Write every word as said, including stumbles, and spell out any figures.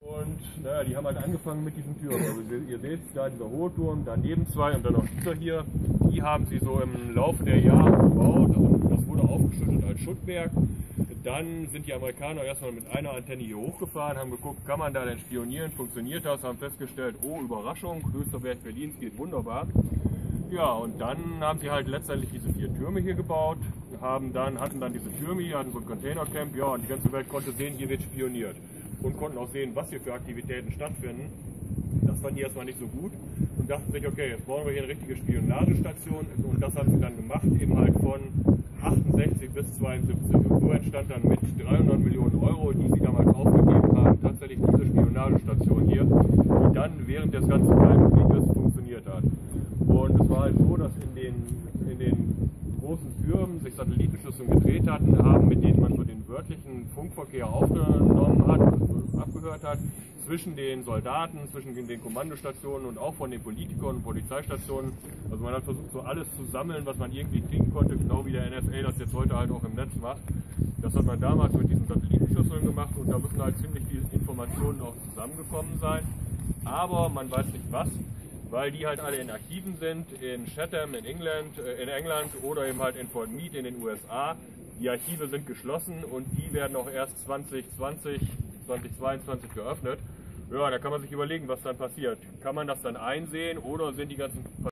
Und naja, die haben halt angefangen mit diesen Türmen. Also ihr seht da dieser hohe Turm, daneben zwei und dann noch dieser hier. Die haben sie so im Laufe der Jahre gebaut. Also das wurde aufgeschüttet als Schuttberg. Dann sind die Amerikaner erstmal mit einer Antenne hier hochgefahren, haben geguckt, kann man da denn spionieren, funktioniert das, haben festgestellt, oh Überraschung, höchster Wert Berlins, geht wunderbar. Ja, und dann haben sie halt letztendlich diese vier Türme hier gebaut, haben dann, hatten dann diese Türme hier, hatten so ein Containercamp, ja, und die ganze Welt konnte sehen, hier wird spioniert. Und konnten auch sehen, was hier für Aktivitäten stattfinden. Das fanden die erstmal nicht so gut und dachten sich, okay, jetzt bauen wir hier eine richtige Spionagestation, und das haben sie dann gemacht, eben halt von achtundsechzig bis zweiundsiebzig. Und so entstand dann mit dreihundert Millionen Euro, die sie damals aufgegeben haben, tatsächlich diese Spionagestation hier, die dann während des ganzen Kalten Krieges funktioniert hat. Und es war halt so, dass in den, in den großen Türmen sich Satellitenschüsseln gedreht hatten, haben, mit denen man so den wörtlichen Funkverkehr aufgenommen hat, abgehört hat, zwischen den Soldaten, zwischen den Kommandostationen und auch von den Politikern und Polizeistationen. Also man hat versucht, so alles zu sammeln, was man irgendwie kriegen konnte, genau wie der N S A das jetzt heute halt auch im Netz macht. Das hat man damals mit diesen Satellitenschüsseln gemacht, und da müssen halt ziemlich viele Informationen auch zusammengekommen sein. Aber man weiß nicht was, weil die halt alle in Archiven sind, in Chatham in England, in England oder eben halt in Fort Meade in den U S A. Die Archive sind geschlossen und die werden auch erst zwanzig zwanzig, zwanzig zweiundzwanzig geöffnet. Ja, da kann man sich überlegen, was dann passiert. Kann man das dann einsehen oder sind die ganzen